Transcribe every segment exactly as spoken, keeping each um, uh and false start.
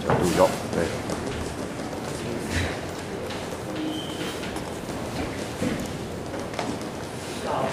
角度有，对。 好，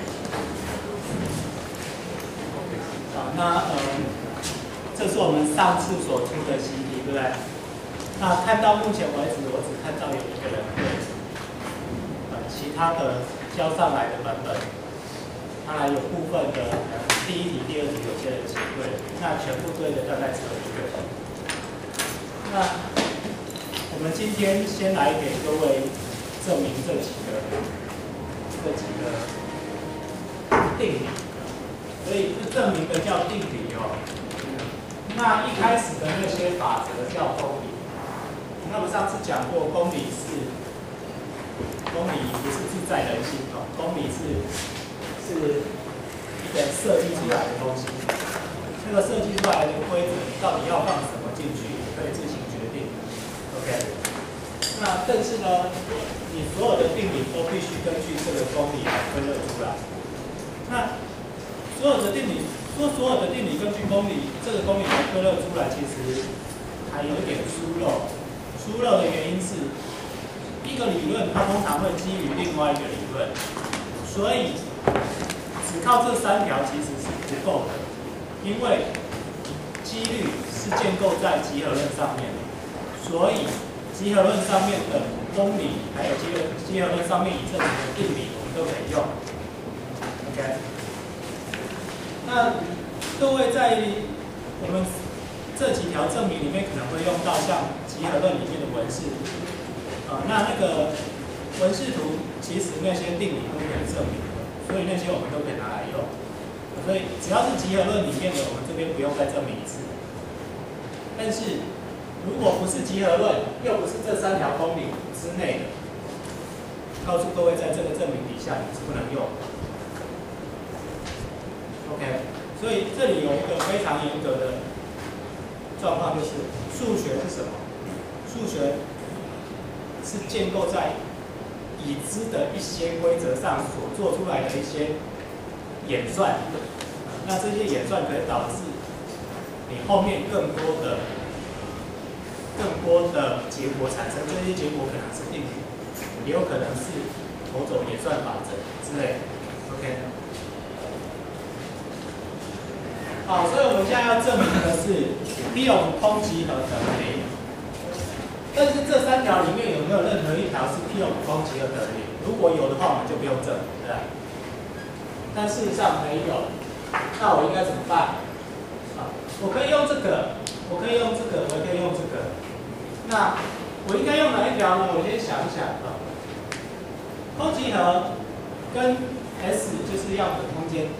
好，那呃，这是我们上次所出的习题，对不对？那看到目前为止，我只看到有一个人对，呃，其他的交上来的版本，当然有部分的呃第一题、第二题有些人写对了，那全部对的大概只有一个人。那我们今天先来给各位证明这几个这几个定理，所以这证明的叫定理哦。那一开始的那些法则叫公理。那我上次讲过，公理是公理不是自在人心哦，公理是是一个设计出来的东西。那个设计出来的规则，你到底要放什么进去，你可以自行决定。OK。那但是呢，你所有的定理都必须根据这个公理来分类出来。那所有的定理，说所有的定理根据公理这个公理来分类出来，其实还有一点疏漏。疏漏的原因是，一个理论它通常会基于另外一个理论，所以只靠这三条其实是不够的，因为几率是建构在集合论上面的，所以集合论上面的公理，还有集合集合论上面已证明的定理，我们都可以用。OK， 那各位在我们这几条证明里面可能会用到像集合论里面的文式图，啊、呃，那那个文式图其实那些定理都可以证明的，所以那些我们都可以拿来用。所以只要是集合论里面的，我们这边不用再证明一次。但是如果不是集合论，又不是这三条公理之内的，告诉各位，在这个证明底下你是不能用的。OK， 所以这里有一个非常严格的状况，就是数学是什么？数学是建构在已知的一些规则上所做出来的一些演算，那这些演算可以导致你后面更多的、更多的结果产生。这些结果可能是定理，也有可能是某种演算法则之类的。OK。好，所以我们现在要证明的是 P of 空集合等零。但是这三条里面有没有任何一条是 P of 空集合等零？如果有的话，我们就不用证，对吧？但事实上没有，那我应该怎么办？啊，我可以用这个，我可以用这个，我也可以用这个。那我应该用哪一条呢？我先想一想啊。空集合跟 S 就是样本空间。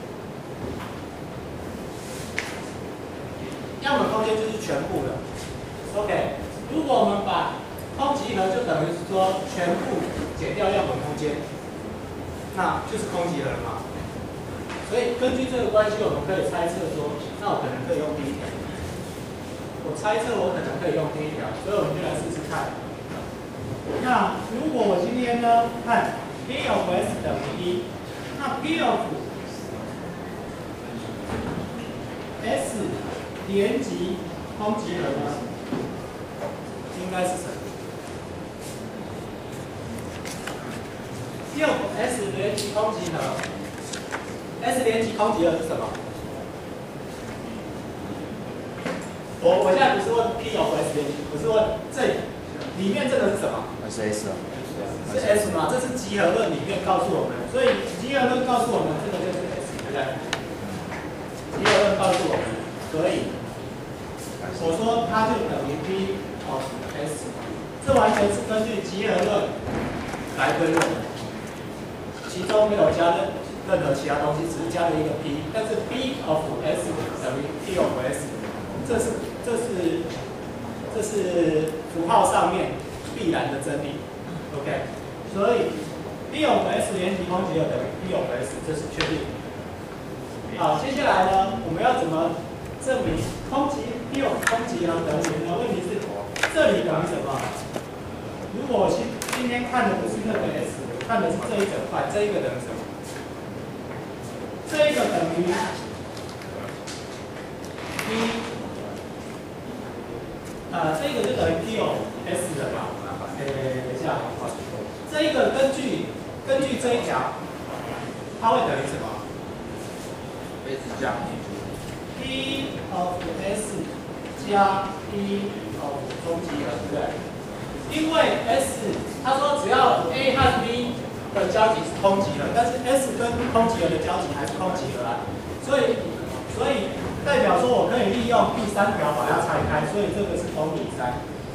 样本空间就是全部的 ，OK。如果我们把空集合就等于是说全部减掉样本空间，那就是空集合了嘛。所以根据这个关系，我们可以猜测说，那我可能可以用第一条。我猜测我可能可以用第一条，所以我们就来试试看。那如果我今天呢，看 P of S 等于一，那 P of S 连集空集合呢，应该是什么 ？P of S 连集空集合 ，S 连集空集合是什么？我我现在不是问 P of S 连集，我是问这里面这个是什么？ 是 S 啊。 是 S 吗？这是集合论里面告诉我们，所以集合论告诉我们这个就是 S， 对不对？集合论告诉我们，所以我说它就等于 P of S， 这完全是根据集合论来推论的，其中没有加任任何其他东西，只是加了一个 P， 但是 P of S 等于 P of S， 这是这是这是符号上面必然的真理。OK， 所以 P of S 连集空集合等于 P of S， 这是确定。好，接下来呢，我们要怎么证明空集 P of 空集合等于呢？问题是这里等于什么？如果我今今天看的不是那个 S， 我看的是这一整块，这一个等于什么？这一个等于 P 呃，这个就等于 P of S 了嘛。呃，等一下，这一个根据根据这一条，它会等于什么 ？S 加 P of S 加 P of 中集合，对不对？因为 S 他说只要 A 和 B 的交集是空集合，但是 S 跟空集合的交集还是空集合啊，所以所以代表说我可以利用第三条把它拆开，所以这个是公理三。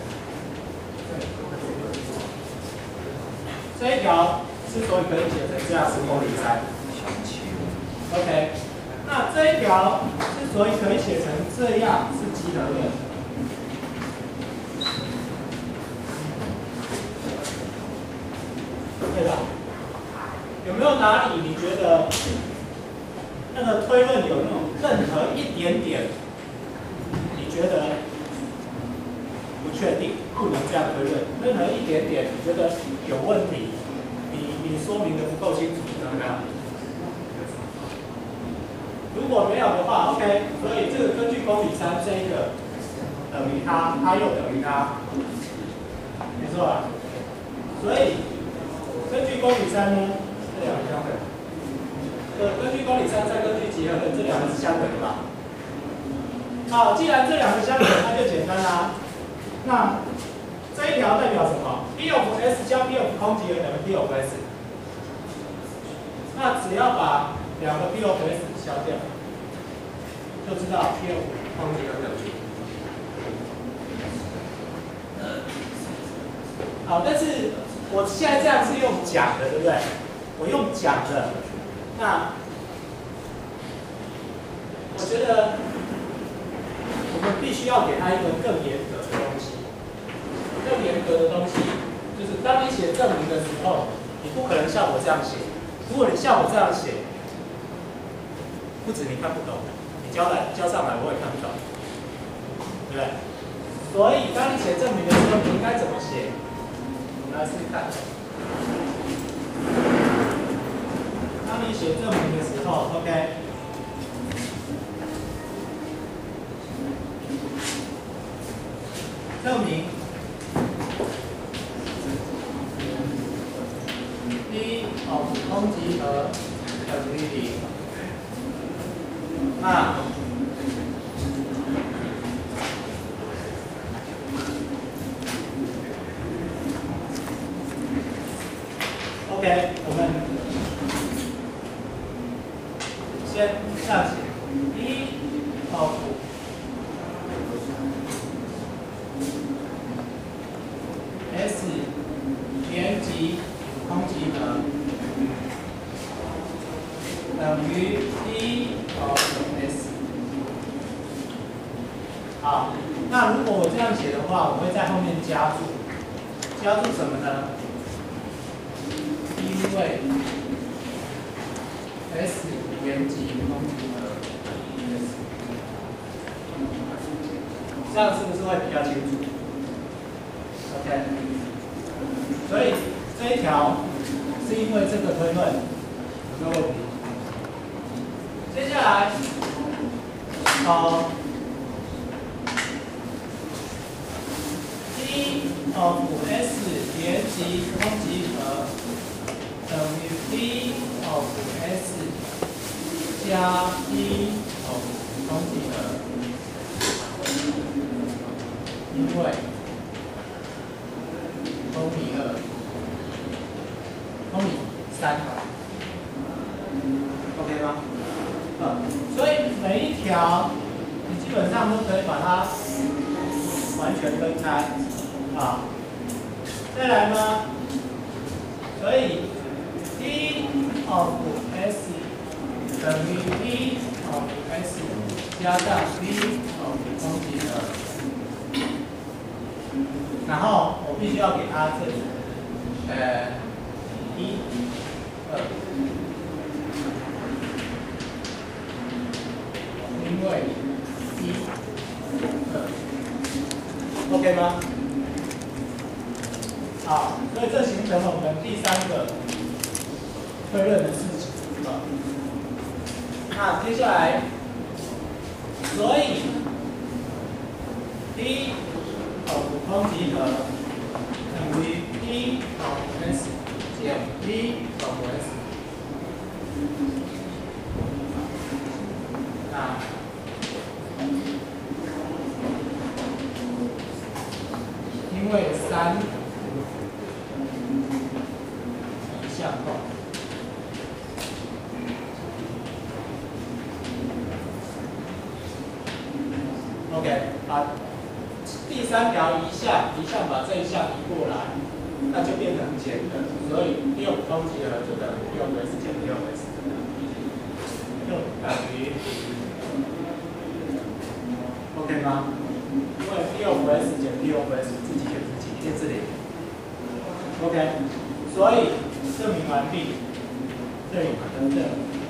这一条之所以可以写成这样是公理三。OK， 那这一条之所以可以写成这样是集合论。对吧？有没有哪里你觉得那个推论有那种任何一点点，你觉得不确定，不能这样推论？任何一点点你觉得有问题，你你说明的不够清楚，有没有？如果没有的话 ，OK， 所以这个根据公理三这一个等于它，它又等于它，没错吧？所以。根据公理三呢，这两个相等。呃，根据公理三再根据集合论，这两个是相等的吧？好，既然这两个相等，那就简单啦。那这一条代表什么 ？P of S 加 P of 空集合等于 P of S。那只要把两个 P of S 消掉，就知道 P of 空集合等于。好，但是。我现在这样是用讲的，对不对？我用讲的，那我觉得我们必须要给他一个更严格的东西。更严格的东西就是当你写证明的时候，你不可能像我这样写。如果你像我这样写，不止你看不懂，你交来交上来我也看不懂，对不对？所以当你写证明的时候，你应该怎么写？来试试看。当你写证明的时候 ，OK， 证明 P of 空集合等于零。那OK， 我们先这样写 ，P of S 连集空集合等于 P of S。好，那如果我这样写的话，我会在后面加注，加注什么呢？因为 S 连集空集合 S， 这样是不是会比较清楚 ？OK， 所以这一条是因为这个推论有没有问题？接下来，呃 ，P of S 连集空集合。等于 P of S 加 P of 空集合，因为公理二、公理三 ，OK 吗？嗯，所以每一条你基本上都可以把它完全分开啊。再来呢，所以 P of S 等于 P of S 加上 P of 空集合，然后我必须要给它这里，呃，一、二，因为一、二 ，OK 吗？好，所以这形成了我们第三个推论的事情啊。那接下来，所以 P 通集合等于 P 等 S 减 P 等 S。那因为三移向后。OK， 把第三条移项，移项把这一项移过来，那就变成减的，所以六通集合就等于六 S 减六 S， 就等于 OK 吗？因为六 S 减六 S 自己减自己，一定是零。OK， 所以证明完毕，这里得证，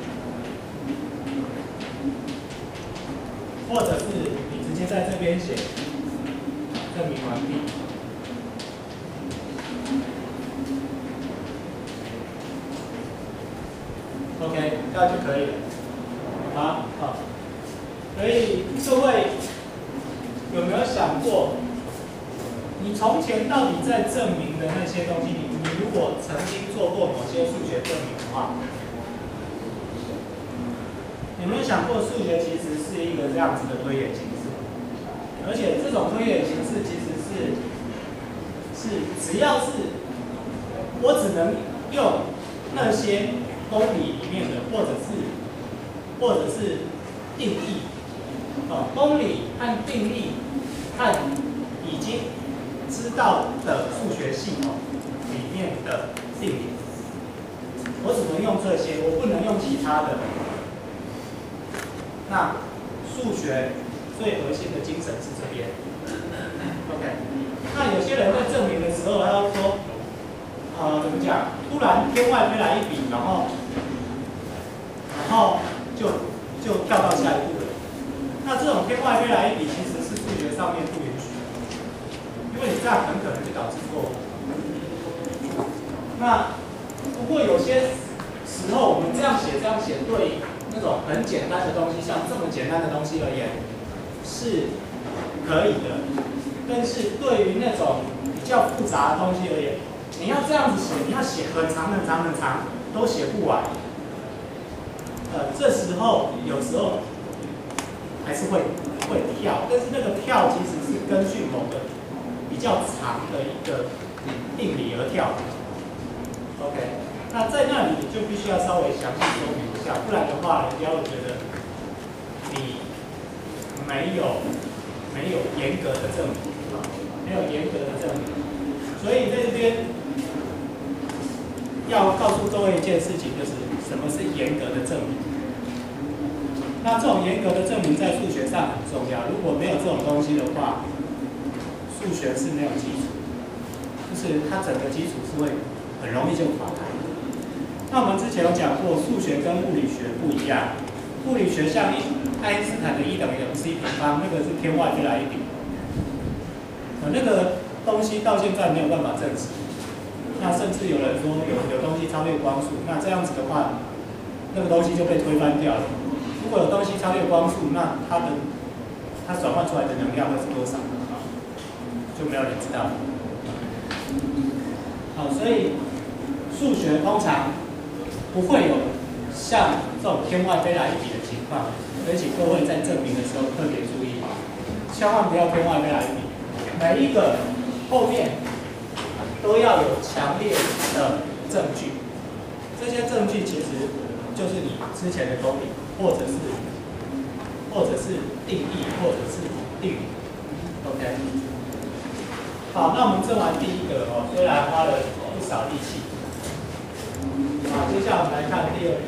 或者是你直接在这边写证明完毕。OK， 这样就可以了。好，好。所以各位有没有想过，你从前到底在证明的那些东西，你你如果曾经做过某些数学证明的话，有没有想过数学其实是一个这样子的推演形式？而且这种推演形式其实是是只要是我只能用那些公理里面的，或者是或者是定义，哦，公理和定义和已经知道的数学系统里面的定理，我只能用这些，我不能用其他的。那数学最核心的精神是这边 ，OK。那有些人在证明的时候，他要说，呃，怎么讲？突然天外飞来一笔，然后，然后就就跳到下一步了。那这种天外飞来一笔，其实是数学上面不允许的，因为你这样很可能就导致错误。那不过有些时候我们这样写，这样写对那种很简单的东西，像这么简单的东西而言，是可以的。但是对于那种比较复杂的东西而言，你要这样子写，你要写很长很长很长，都写不完。呃，这时候有时候还是会会跳，但是那个跳其实是根据某个比较长的一个定理而跳的。OK， 那在那里你就必须要稍微详细说明一下，不然的话，人家会觉得你没有没有严格的证明。没有严格的证明，所以在这边要告诉各位一件事情，就是什么是严格的证明。那这种严格的证明在数学上很重要，如果没有这种东西的话，数学是没有基础，就是它整个基础是会很容易就垮台。那我们之前有讲过，数学跟物理学不一样，物理学像爱因斯坦的一等于 mc 平方，那个是天外飞来一笔。那个东西到现在没有办法证实，那甚至有人说有有东西超越光速，那这样子的话，那个东西就被推翻掉了。如果有东西超越光速，那它的它转换出来的能量会是多少？就没有人知道了。好，所以数学通常不会有像这种天外飞来一笔的情况，而且各位在证明的时候特别注意，千万不要天外飞来一笔。每一个后面都要有强烈的证据，这些证据其实就是你之前的公理，或者是或者是定义，或者是定理。OK， 好，那我们证完第一个哦，虽然花了不少力气。好，接下来我们来看第二个。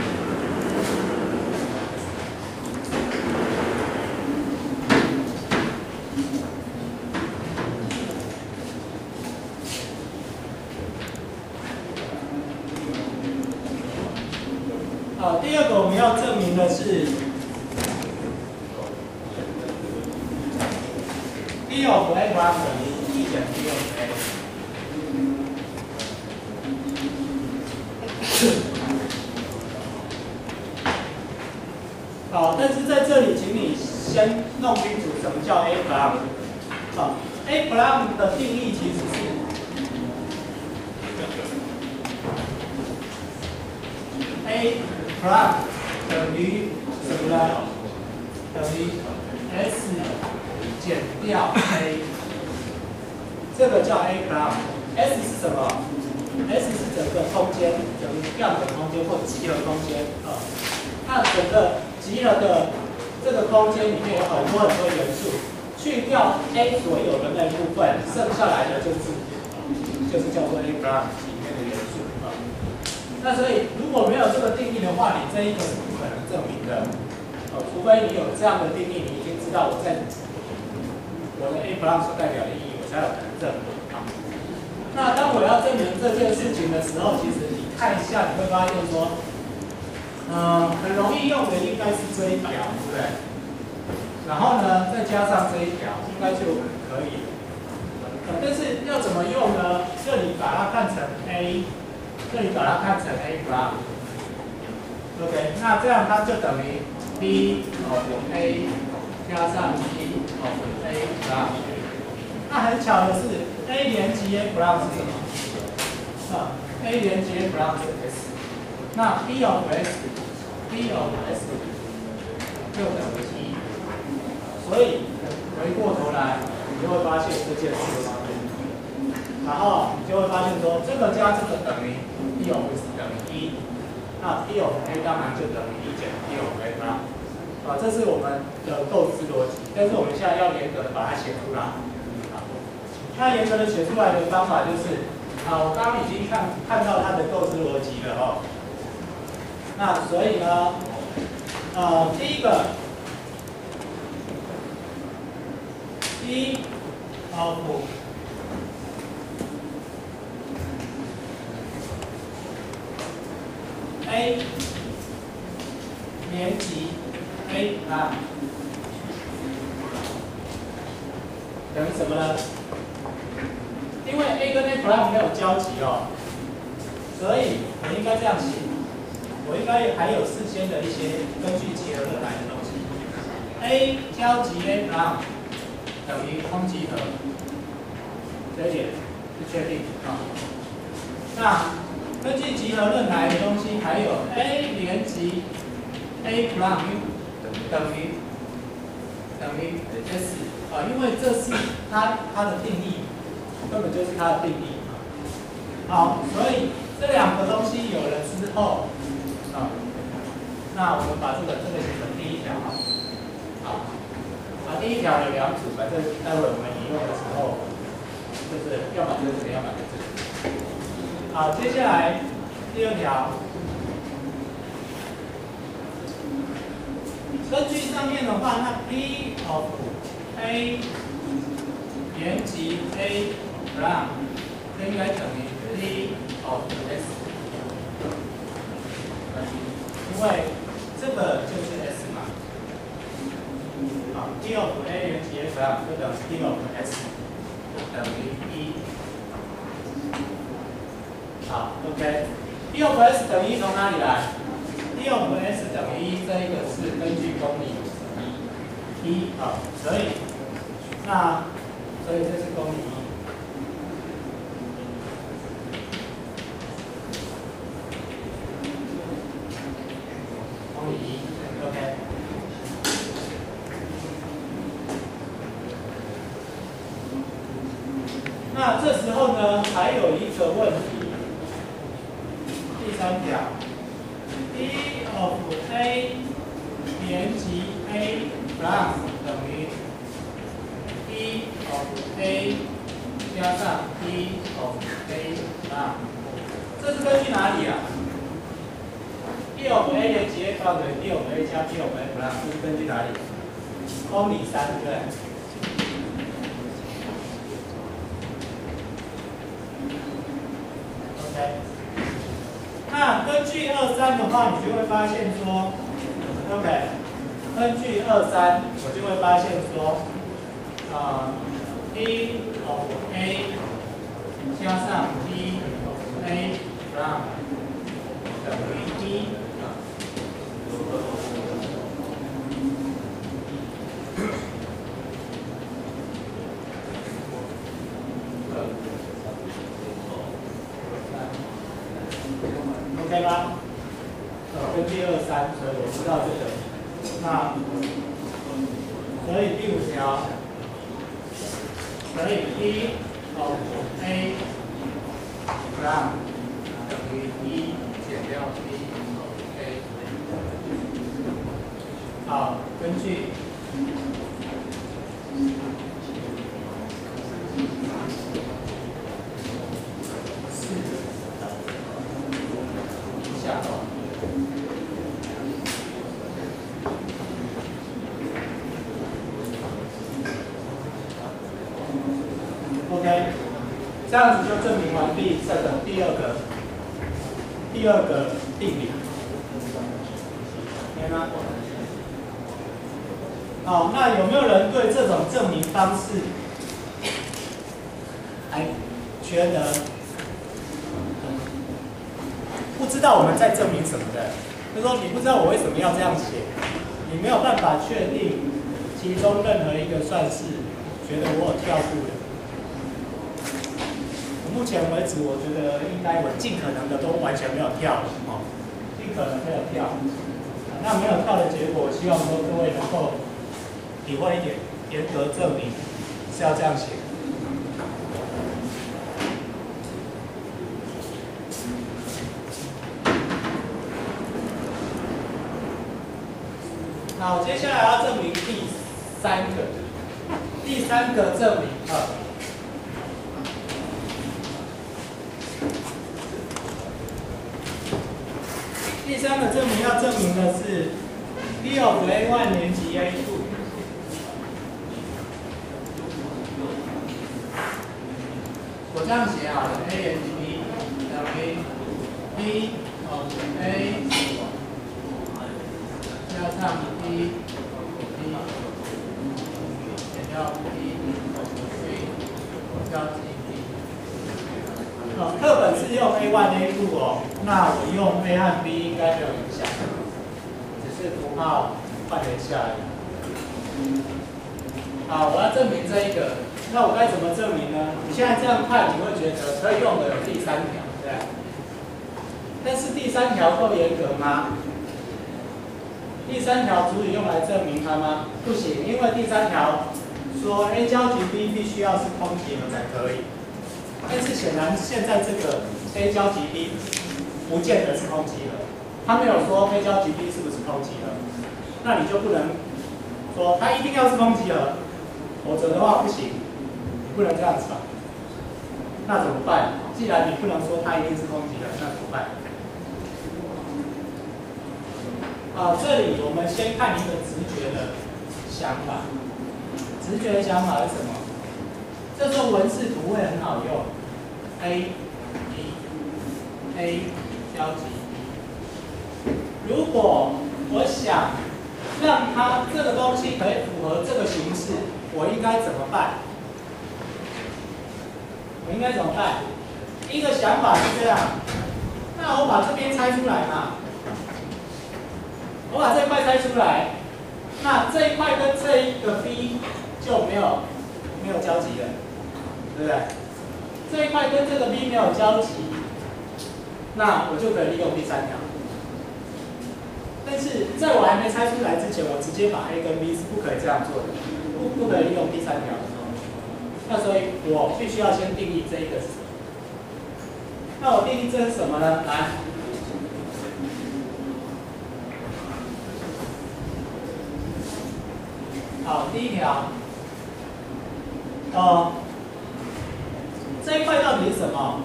好，第二个我们要证明的是 d of a 等于一减 d of a。好，但是在这里，请你先弄清楚什么叫 a prime。好， A prime 的定义其实是 A prime 等于什么呢？等于 S 减掉 A， 这个叫 A prime。S 是什么 ？S 是整个空间，整个样本空间或集合空间啊。那整个集合的这个空间里面有很多很多元素，去掉 A 所有的那部分，剩下来的就是就是叫做 A prime 里面的元素啊。那所以如果没有这个定义的话，你这一个是不可能证明的。哦，除非你有这样的定义，你已经知道我在我的 A prime 所代表的意义，我才有可能证明啊。那当我要证明这件事情的时候，其实你看一下，你会发现说，嗯、呃，很容易用的应该是这一条，对不对？然后呢，再加上这一条，应该就可以了。呃，但是要怎么用呢？这里把它看成 A， 这里把它看成 A prime。OK， 那这样它就等于 B of A 加上 B of A prime。那很巧的是 ，A 连接 A prime 是什么？啊 ，A 连接 A prime 是 S。那 B of S，B of S 就等于一。所以回过头来，你就会发现这件事情。然后你就会发现说，这个加这个等于 B of S 等于一。那 B of A 当然就等于一减 B of A 啦，啊，这是我们的构思逻辑，但是我们现在要严格的把它写出来。啊，那严格的写出来的方法就是，啊，我刚刚已经看看到它的构思逻辑了哦。那所以呢，呃，第一个 B of A 连级 A 啊，等于什么呢？因为 A 跟 A prime 没有交集哦，所以我应该这样写，我应该还有事先的一些根据结合论来的东西。A 交集 A prime 等于空集合，这一点是确定啊。那根据集合论来的东西，还有 A 连级 A prime 等于等于 S 啊，因为这是它它的定义，根本就是它的定义。好，所以这两个东西有了之后，啊，那我们把这个这个写成第一条啊，好，啊第一条有两组，反正待会我们引用的时候，就是要么就是这个，要么就是这个。好，接下来第二条，根据上面的话，那 B of A 连级 A prime 这应该等于 B of S， 因为这个就是 S 嘛。好 ，B of A 连级 A prime 就等于 B of S 等于一。好 ，OK。B of S 等于一从哪里来 ？B of S 等于一，这一个是根据公理一，好，所以那所以这是公理一。公理一 ，OK。那这时候呢，还有一个问题。第三条 ，B of A 连级 A prime 等于 B of A 加上 B of A prime， 这是根据哪里啊 ？B of A 连级 A prime 等于 B of A 加 B of A prime， 这是根据哪里？公理三，对不对？那根据二三的话，你就会发现说 ，OK， 根据二三，我就会发现说，啊、呃、，B of A 加上 B of A prime 等于一。 三，所以我知道这个。那所以第五条，所以 P of A from 等于一减掉 P of A。 好，根据四下段。OK， 这样子就证明完毕这个第二个第二个定理，明白吗？好，那有没有人对这种证明方式还觉得嗯不知道我们在证明什么的？就是说你不知道我为什么要这样写，你没有办法确定其中任何一个算式，觉得我有跳步的。目前为止，我觉得应该我尽可能的都完全没有跳哦，尽可能没有跳。那没有跳的结果，我希望说各位能够体会一点，严格证明是要这样写。好，接下来要证明第三个，第三个证明啊。第三个证明要证明的是 P of A one 连级 A two。我这样写好了 ，A 连级 B 等于 P of A 加上 P P 减掉 P of C 加 G B。哦，课本是用 A one A two 哦，那我用 A 和 B 应该没有影响，只是符号换了一下而已。好，我要证明这一个，那我该怎么证明呢？你现在这样看，你会觉得可以用的有第三条，对吧？但是第三条够严格吗？第三条足以用来证明它吗？不行，因为第三条说 A 交集 B 必须要是空集合才可以。但是显然现在这个 A 交集 B 不见得是空集合，他没有说 A 交集 B 是不是空集合，那你就不能说它一定要是空集合，否则的话不行，你不能这样子吧？那怎么办？既然你不能说它一定是空集合，那怎么办？啊，这里我们先看一个直觉的想法，直觉的想法是什么？这时候文式图会很好用 ，A B A 交集 B。如果我想让它这个东西可以符合这个形式，我应该怎么办？我应该怎么办？一个想法是这样，那我把这边拆出来嘛，我把这一块拆出来，那这一块跟这一个 B 就没有没有交集了。对不对？这一块跟这个 B 没有交集，那我就可以利用第三条。但是在我还没拆出来之前，我直接把 A 跟 B 是不可以这样做的，不不可以利用第三条。那所以我必须要先定义这一个是什么。那我定义这是什么呢？来，好，第一条，哦。这一块到底是什么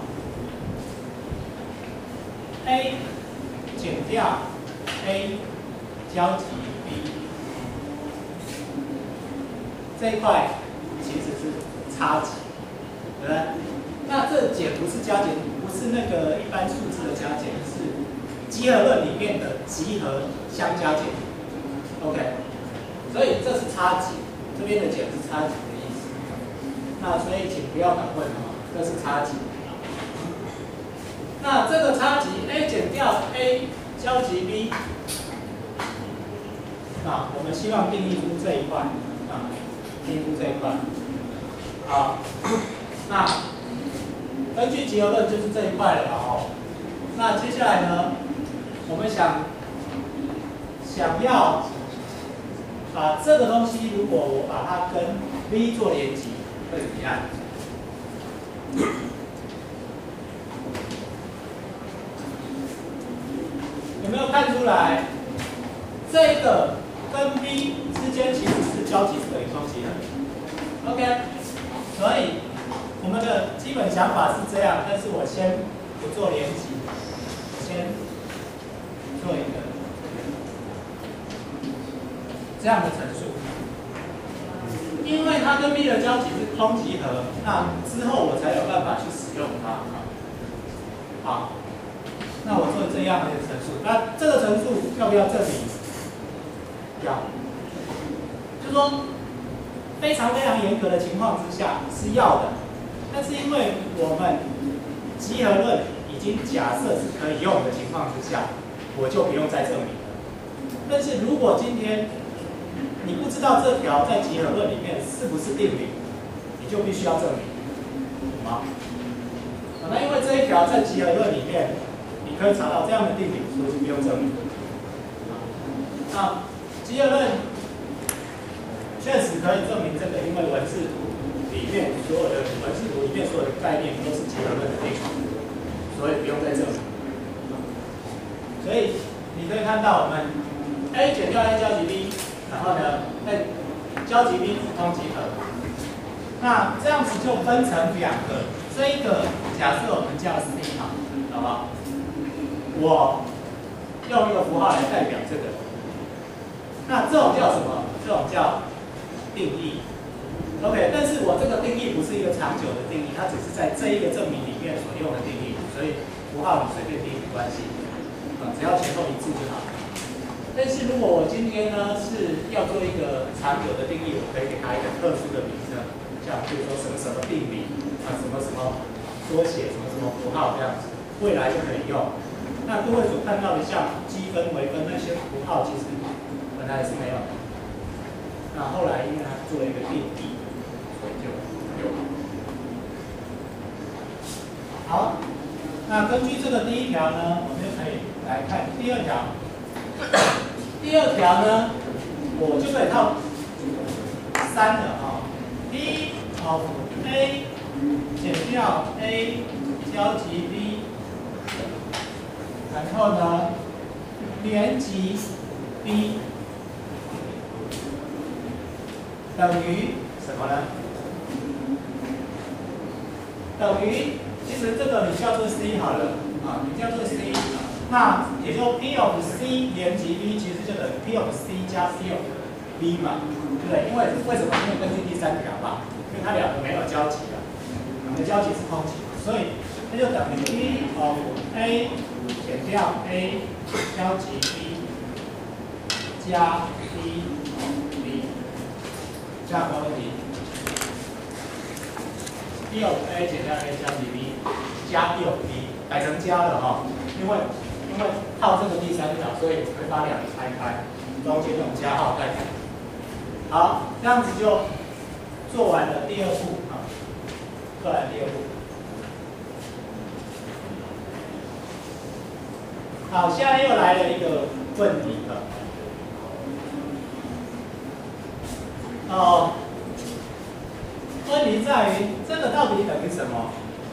？A 减掉 A 交集 B， 这一块其实是差值，对不对？那这减不是加减，不是那个一般数字的加减，是集合论里面的集合相加减。OK， 所以这是差值，这边的减是差值的意思。那所以请不要搞混哦。这是差值，那这个差值 A 减掉 A 交集 B， 那我们希望定义出这一块啊，定义出这一块。好，那根据集合论就是这一块了哦。那接下来呢，我们想想要把这个东西，如果我把它跟 V 做连接，会怎么样？有没有看出来？这个跟 V 之间其实是交集是等于双极的 ，OK？ 所以我们的基本想法是这样，但是我先不做连接，先做一个这样的陈述。因为它跟 V 的交集是空集合，那之后我才有办法去使用它。好，那我做这样的陈述，那这个陈述要不要证明？要，就是说非常非常严格的情况之下是要的，但是因为我们集合论已经假设是可以用的情况之下，我就不用再证明了。但是如果今天你不知道这条在集合论里面是不是定理，你就必须要证明，懂吗？那因为这一条在集合论里面，你可以查到这样的定理，所以就不用证明。那集合论确实可以证明这个，因为文字图里面所有的文字图里面所有的概念都是集合论的定理，所以不用再证明。所以你可以看到我们 A 减掉 A 交集 B。然后呢，哎，交集 B 是空集合，那这样子就分成两个。这一个假设我们叫 C 好，好不好？我用一个符号来代表这个。那这种叫什么？这种叫定义。OK， 但是我这个定义不是一个长久的定义，它只是在这一个证明里面所用的定义，所以符号你随便定没关系，啊，只要前后一致就好。但是如果我今天呢是要做一个长久的定义，我可以给它一个特殊的名称，像比如说什么什么定理啊，什么什么缩写，什么什么符号这样子，未来就可以用。那各位所看到的像积分、微分那些符号，其实本来是没有的。那后来因为它做了一个定义，所以就有。好，那根据这个第一条呢，我们就可以来看第二条。第二条呢，我就可以套三了啊。P of A 减掉 A 交集 B， 然后呢连集 B 等于什么呢？等于，其实这个你叫做 C 好了啊，你叫做 C。那也就 P of C 连集 B 其实就等于 P of C 加 C of B 嘛，对不对？因为为什么？因为根据第三条嘛，因为它两个没有交集啊，两个交集是空集，所以它就等于 P of A 减掉 A 交集 B 加 P of B， 这样没问题。P of A 减掉 A 交集 B 加 P of B 改成加了哈，因为。因为套这个第三条，所以我会把两个拆开，中间用加号代表。好，这样子就做完了第二步啊，做完第二步。好，现在又来了一个问题了。哦，问题在于这个到底等于什么？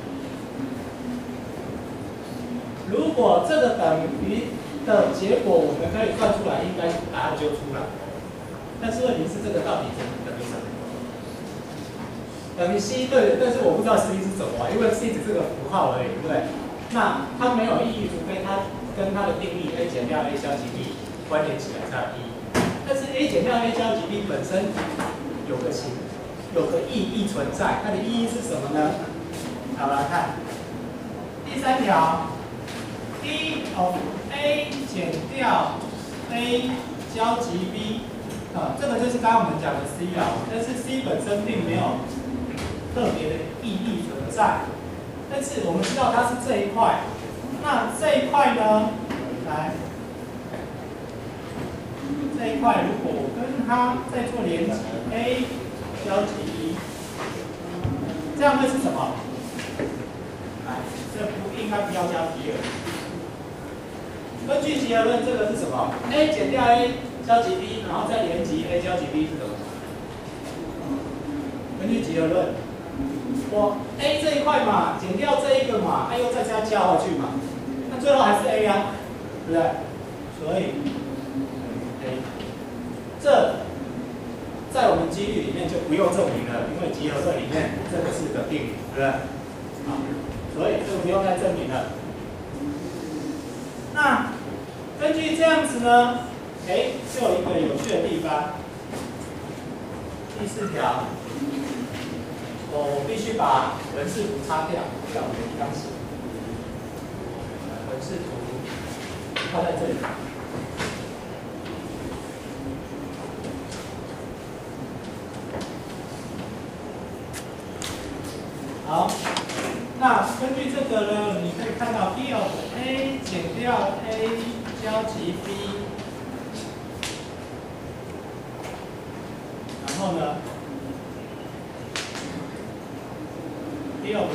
如果这个等于的结果我们可以算出来，应该答案就出来。但是问题是这个到底等于什么？等于 C 对，但是我不知道 C 是什么，因为 C 只是个符号而已，对不对？那它没有意义，除非它跟它的定义 A 减掉 A 交集 B 关联起来才有意义。但是 A 减掉 A 交集 B 本身有个形，有个意义存在，它的意义是什么呢？好，来看第三条。P of A 减掉 A 交集 B， 啊，这个就是刚刚我们讲的 C 啊，但是 C 本身并没有特别的意义存在，但是我们知道它是这一块，那这一块呢，来，这一块如果我跟它再做连接 A 交集 B， 这样会是什么？来，这不应该不要加 P 了。根据据集合论，这个是什么 ？A 减掉 A 交集 B， 然后再连集 A 交集 B 是什么？根据集合论，我 A 这一块嘛，减掉这一个嘛，它又再加加回去嘛，那最后还是 A 啊，对不对？所以 A 这在我们机率里面就不用证明了，因为集合论里面这个是个定理，对不对？好，所以这个不用再证明了。那根据这样子呢，哎，就有一个有趣的地方。第四条，我必须把文字图擦掉，不要我们刚写。文字图放在这里。好，那根据这个呢，你可以看到 P of A 减掉 A 交集 B， 然后呢 P of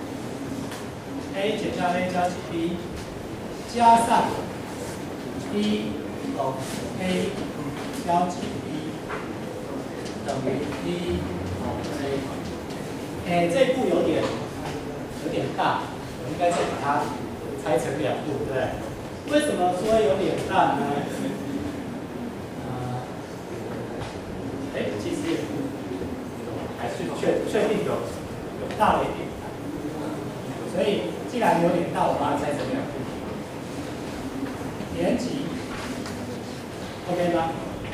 A 减掉 A 交集 B 加上 P of A 交集 B 等于 P of A。哎，这一步有点有点大，我应该再把它拆成两步，对不对？为什么说有点大呢？呃，哎，其实也不，还是确确定有有大了一点，所以既然有点大，我把它拆成两步，连级 ，OK 吗？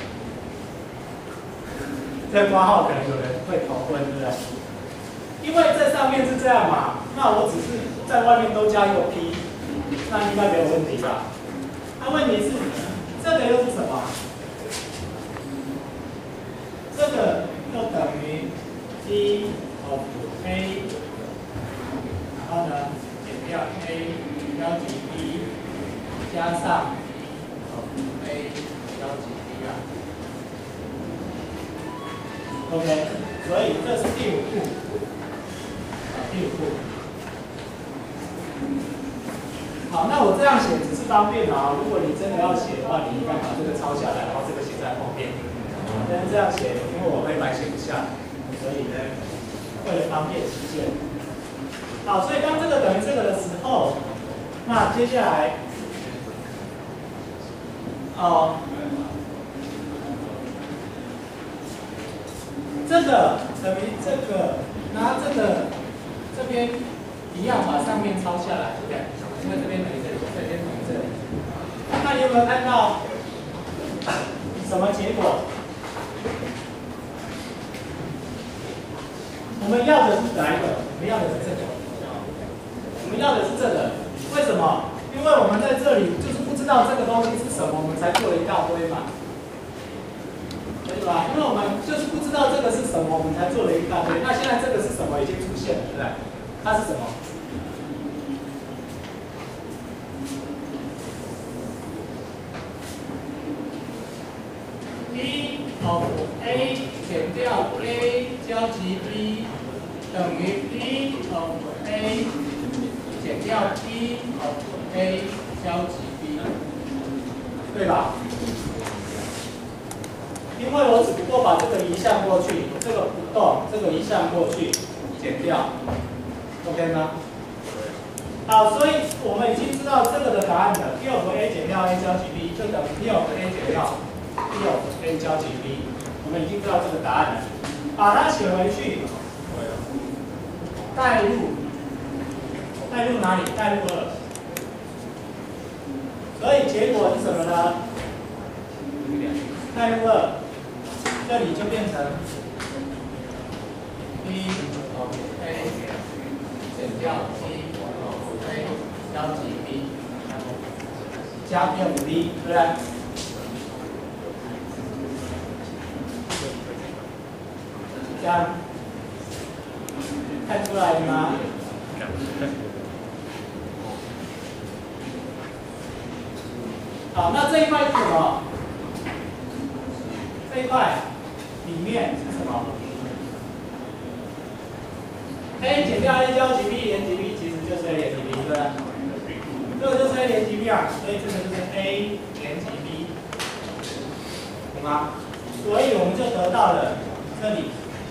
这括号可能有人会头昏，对不对？因为这上面是这样嘛，那我只是在外面都加一个 P， 那应该没有问题吧？那、啊、问题是这个又是什么？这个又等于 P of A， 然后呢减掉 A 交集 B 加上 of A 交集 B 啊。OK， 所以这是第五步。第五步，好，那我这样写只是方便啊。如果你真的要写的话，你应该把这个抄下来，然后这个写在后面。但是这样写，因为我会白写不下，所以呢，为了方便起见，好，所以当这个等于这个的时候，那接下来，哦，这个等于这个，拿这个。这边一样把上面抄下来，对不对？因为这边等于这里，这边等于这里。那你有没有看到什么结果？我们要的是哪一个？我们要的是这个。我们要的是这个。为什么？因为我们在这里就是不知道这个东西是什么，我们才做了一大堆嘛。对吧？因为我们就是不知道这个是什么，我们才做了一大堆。那现在这个是什么已经出现了，对不对？它是什么 ？P of A 减掉 A 交集 B 等于 P of A 减掉 P of A 交集 B， 对吧？因为我只不过把这个移项过去，这个不动，这个移项过去，减掉 ，OK 吗？好，所以我们已经知道这个的答案了。P of A 减掉 A 交集 B 就等于 P of A 减掉 P of A 交集 B， 我们已经知道这个答案了。把它写回去，代入，代入哪里？代入二。所以结果是什么呢？代入二。这里就变成 P of A 减掉 P of A 交集 B 加 P of B， 对不对？这样看出来了吗？好，那这一块是什么？这一块里面是什么 ？A 减掉 A 交集 B 连集 B 其实就是 A 连集 B， 对不对？ 这个就是 A 连接 B 啊，所以这个就是 A 连接 B， 懂吗？所以我们就得到了这里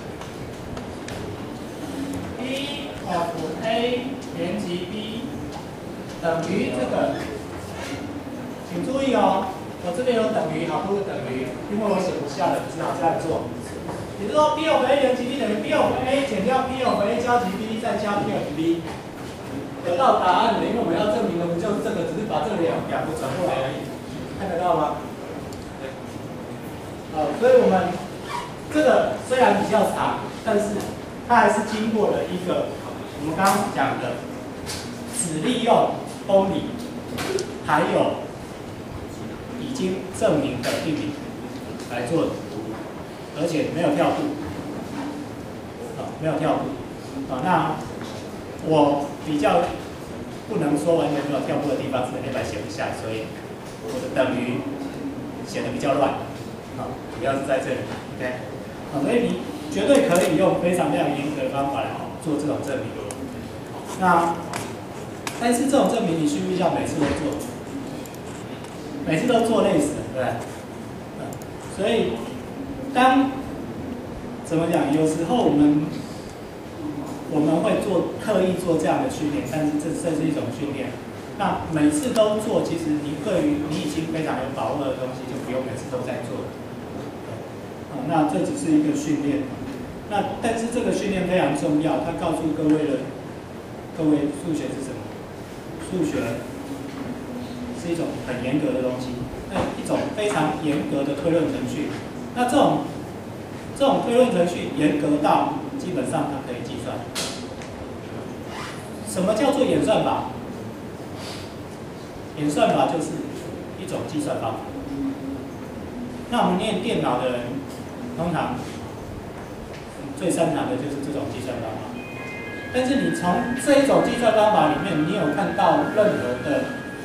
P of A 连接 B 等于这个，请注意哦，我这边有等于，好，不是等于，因为我写不下了，只好这样做。也就是说 ，P of A 连接 B 等于 P of A 减掉 P of A 交集 B 再加 P of B。得到答案了，因为我们要证明的不就是这个，只是把这两两个转过来而已，看得到吗？好，所以我们这个虽然比较长，但是它还是经过了一个我们刚刚讲的只利用公理，还有已经证明的定理来做的，而且没有跳步，啊，没有跳步，啊，那我比较不能说完全没有跳步的地方，是黑白写不下，所以我的等于写的比较乱，啊，主要是在这里 ，OK， 啊，所以你绝对可以用非常非常严格的方法来做这种证明。那但是这种证明你需不需要每次都做？每次都做累死了，对不对？嗯，所以当怎么讲？有时候我们我们会做刻意做这样的训练，但是这这是一种训练。那每次都做，其实你对于你已经非常有把握的东西，就不用每次都在做。啊，那这只是一个训练。那但是这个训练非常重要，它告诉各位的，各位数学是什么？数学是一种很严格的东西，那一种非常严格的推论程序。那这种这种推论程序严格到基本上它可以计算。什么叫做演算法？演算法就是一种计算方法。那我们念电脑的人，通常最擅长的就是这种计算方法。但是你从这一种计算方法里面，你有看到任何的，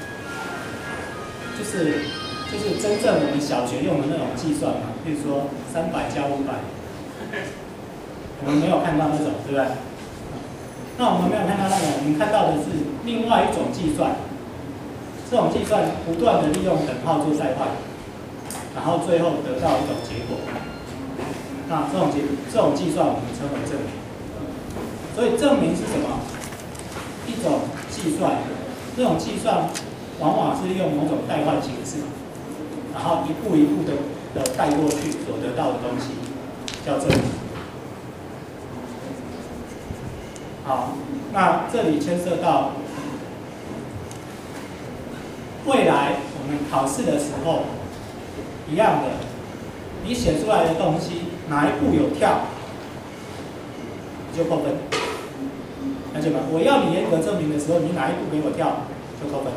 就是就是真正我们小学用的那种计算嘛？比如说三百加五百，我们没有看到那种，对不对？那我们没有看到那种，我们看到的是另外一种计算。这种计算不断的利用等号做代换，然后最后得到一种结果。那这种结这种计算我们称为证明。所以证明是什么？一种计算，这种计算往往是利用某种代换形式，然后一步一步的的带过去所得到的东西，叫证明。好，那这里牵涉到未来我们考试的时候，一样的，你写出来的东西哪一步有跳，你就扣分。了解吗？我要你严格证明的时候，你哪一步给我跳，就扣分。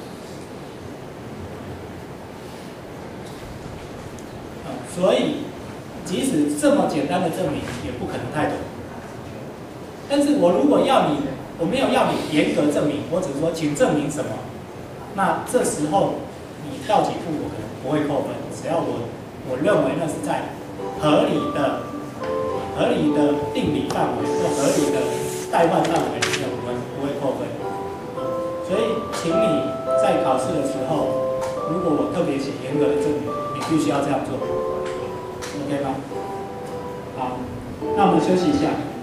啊，所以即使这么简单的证明，也不可能太懂。但是我如果要你，我没有要你严格证明，我只是说请证明什么，那这时候你跳几步，我可能不会扣分，只要我我认为那是在合理的、合理的定理范围或合理的代换范围里面，我们不会扣分。所以，请你在考试的时候，如果我特别写严格的证明，你必须要这样做 ，OK 吗？好，那我们休息一下。